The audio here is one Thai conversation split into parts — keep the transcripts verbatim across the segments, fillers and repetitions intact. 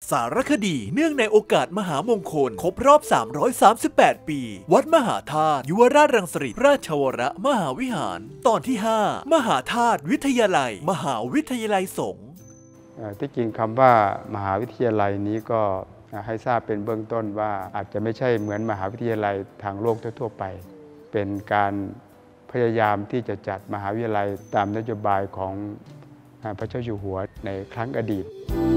สารคดีเนื่องในโอกาสมหามงคลครบรอบสามร้อยสามสิบแปดปีวัดมหาธาตุยุวราชรังสฤษราชวรมหาวิหารตอนที่ห้ามหาธาตุวิทยาลัยมหาวิทยาลัยสงฆ์ที่จริงคำว่ามหาวิทยาลัยนี้ก็ให้ทราบเป็นเบื้องต้นว่าอาจจะไม่ใช่เหมือนมหาวิทยาลัยทางโลกทั่วไปเป็นการพยายามที่จะจัดมหาวิทยาลัยตามนโยบายของพระเจ้าอยู่หัวในครั้งอดีต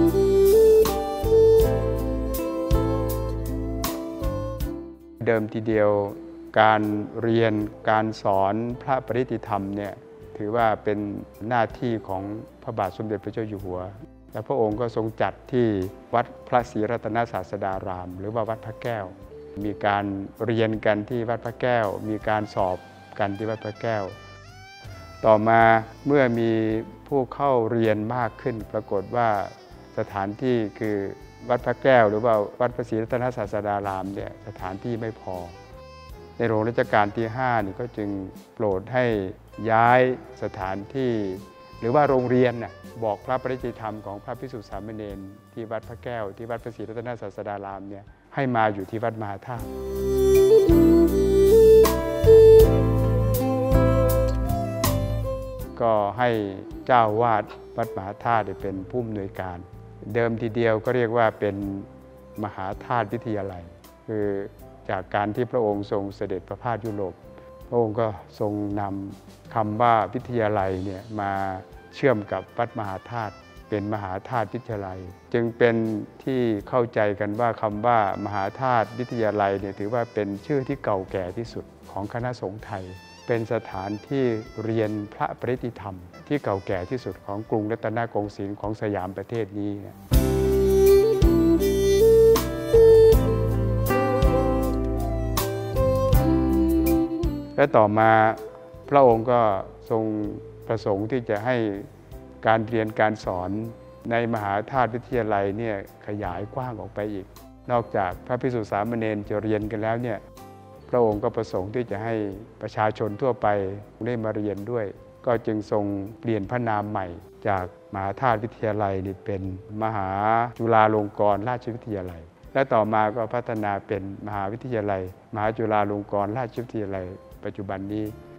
เดิมทีเดียวการเรียนการสอนพระปริตรธรรมเนี่ยถือว่าเป็นหน้าที่ของพระบาทสมเด็จพระเจ้าอยู่หัวและพระองค์ก็ทรงจัดที่วัดพระศรีรัตนศาสดารามหรือว่าวัดพระแก้วมีการเรียนกันที่วัดพระแก้วมีการสอบกันที่วัดพระแก้วต่อมาเมื่อมีผู้เข้าเรียนมากขึ้นปรากฏว่าสถานที่คือวัดพระแก้วหรือว่าวัดพระศรีรัตนศาสดารามเนี่ยสถานที่ไม่พอในหลวงรัชกาลที่ห้านี่ก็จึงโปรดให้ย้ายสถานที่หรือว่าโรงเรียนน่ะบอกพระปริยธรรมของพระภิกษุสามเณรที่วัดพระแก้วที่วัดพระศรีรัตนศาสดารามเนี่ยให้มาอยู่ที่วัดมหาธาตุก็ให้เจ้าวาดวัดมหาธาตุเป็นผู้อำนวยการเดิมทีเดียวก็เรียกว่าเป็นมหาธาตุวิทยาลัยคือจากการที่พระองค์ทรงเสด็จประพาสยุโรปพระองค์ก็ทรงนำคำว่าวิทยาลัยเนี่ยมาเชื่อมกับวัดมหาธาตุเป็นมหาธาตุวิทยาลัยจึงเป็นที่เข้าใจกันว่าคำว่ามหาธาตุวิทยาลัยเนี่ยถือว่าเป็นชื่อที่เก่าแก่ที่สุดของคณะสงฆ์ไทยเป็นสถานที่เรียนพระปริตรธรรมที่เก่าแก่ที่สุดของกรุงรัตนโกสินทร์ของสยามประเทศนี้และต่อมาพระองค์ก็ทรงประสงค์ที่จะให้การเรียนการสอนในมหาธาตุวิทยาลัยเนี่ยขยายกว้างออกไปอีกนอกจากพระภิกษุสามเณรจะเรียนกันแล้วเนี่ยพระองค์ก็ประสงค์ที่จะให้ประชาชนทั่วไปได้มาเรียนด้วยก็จึงทรงเปลี่ยนพระนามใหม่จากมหาธาตุวิทยาลัยนี่เป็นมหาจุฬาลงกรณราชวิทยาลัยและต่อมาก็พัฒนาเป็นมหาวิทยาลัยมหาจุฬาลงกรณราชวิทยาลัยปัจจุบันนี้